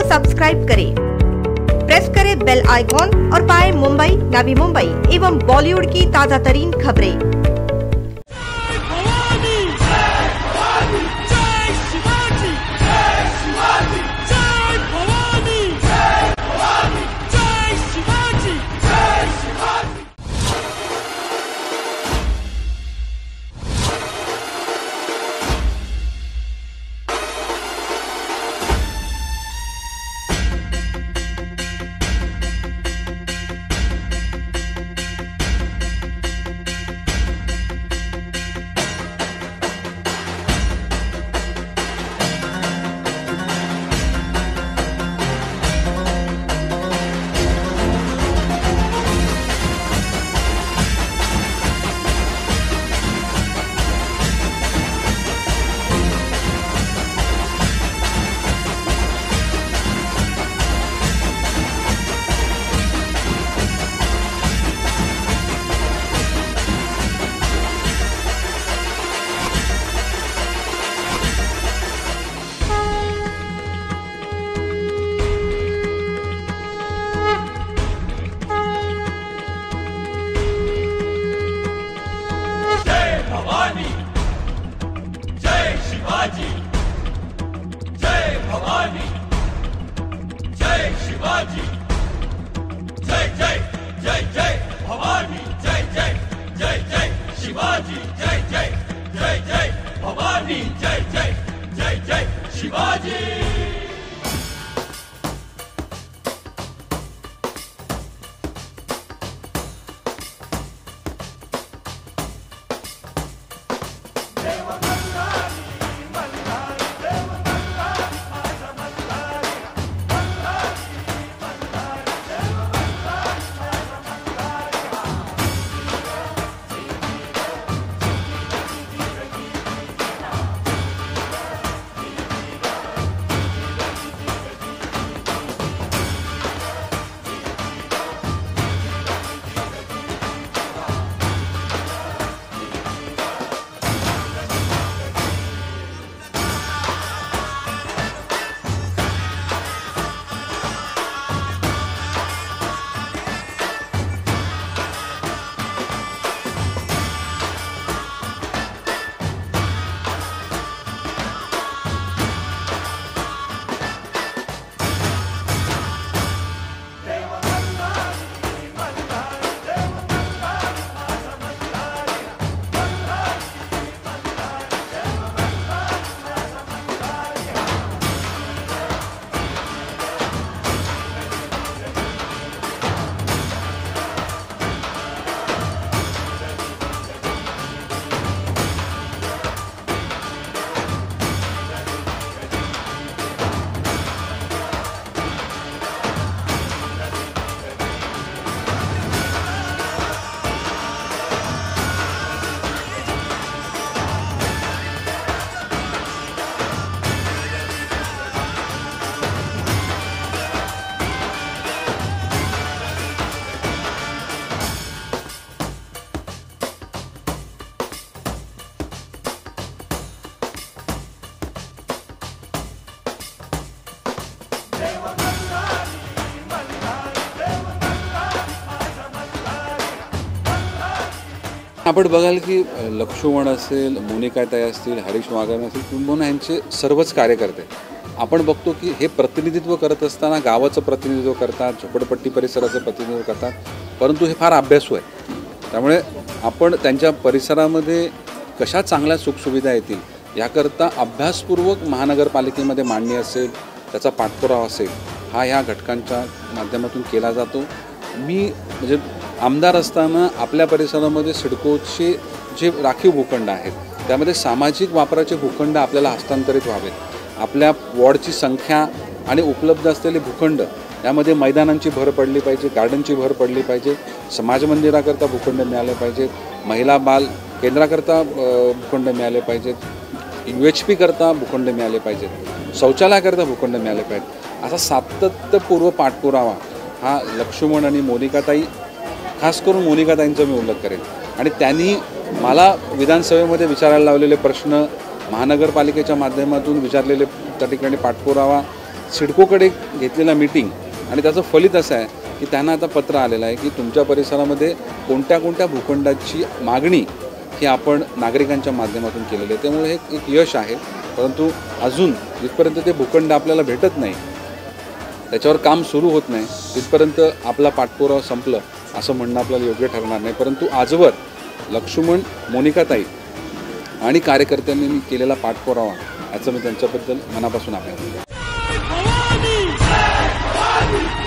Subscribe करें, press करें bell icon और पाएं मुंबई, नवी मुंबई एवं बॉलीवुड की ताजा तरीन खबरें। जय भवानी, जय शिवाजी, जय जय जय जय भवानी, जय जय जय जय शिवाजी, जय जय जय जय भवानी, जय जय जय जय शिवाजी। आपण बघाल की लक्ष्मण असेल, मोनिकाताई असतील, हरीश वाघाने असतील, किंबहुना यांचे सर्वच कार्यकर्ते आपण बघतो की हे प्रतिनिधित्व करत असताना गावाचं प्रतिनिधित्व करतात, झोपडपट्टी परिसराचं प्रतिनिधित्व करतात, परंतु हे फार अभ्यासू आहे। त्यामुळे आपण त्यांच्या परिसरामध्ये कशा चांगल्या सुखसुविधा येतील याकरता अभ्यासपूर्वक महानगरपालिकेमध्ये मांडणी असेल, त्याचा पाठपुरावा असेल, हा ह्या घटकांच्या माध्यमातून केला जातो। मी म्हणजे आमदार असताना आपल्या परिसरामध्ये सिडकोचे जे राखीव भूखंड आहेत त्यामध्ये सामाजिक वापराचे भूखंड आपल्याला हस्तांतरित व्हावेत। आपल्या वॉर्डची संख्या आणि उपलब्ध असलेले भूखंड यामध्ये मैदानांची भर पडली पाहिजे, गार्डनची भर पडली पाहिजे, समाज मंदिराकरता भूखंड मिळाले पाहिजेत, महिला बाल केंद्राकरता भूखंड मिळाले पाहिजेत, UHP करता भूखंड मिळाले पाहिजेत, शौचालयाकरता भूखंड मिळाले पाहिजेत। असा सातत्यपूर्व पाठपुरावा हा लक्ष्मण आणि मोनिकाताई, खास करून मोनिकाताईंचा मी उल्लेख करेन। आणि त्यांनी मला विधानसभेमध्ये विचारायला लावलेले प्रश्न, महानगरपालिकेच्या माध्यमातून विचारलेले त्या ठिकाणी पाठपुरावा सिडकोकडे घेतलेला मीटिंग आणि त्याचं फलित असं आहे की त्यांना आता पत्र आलेलं आहे की तुमच्या परिसरामध्ये कोणत्या कोणत्या भूखंडाची मागणी ही आपण नागरिकांच्या माध्यमातून केलेली आहे. त्यामुळे हे एक यश आहे. परंतु अजून जिथपर्यंत ते भूखंड आपल्याला भेटत नाही, त्याच्यावर काम सुरू होत नाही, तिथपर्यंत आपला पाठपुरावा संपलं असं म्हणणं आपल्याला योग्य ठरणार नाही. परंतु आजवर लक्ष्मण, मोनिकाताई आणि कार्यकर्त्यांनी मी केलेला पाठपुरावा याचं मी त्यांच्याबद्दल मनापासून आभार मानतो.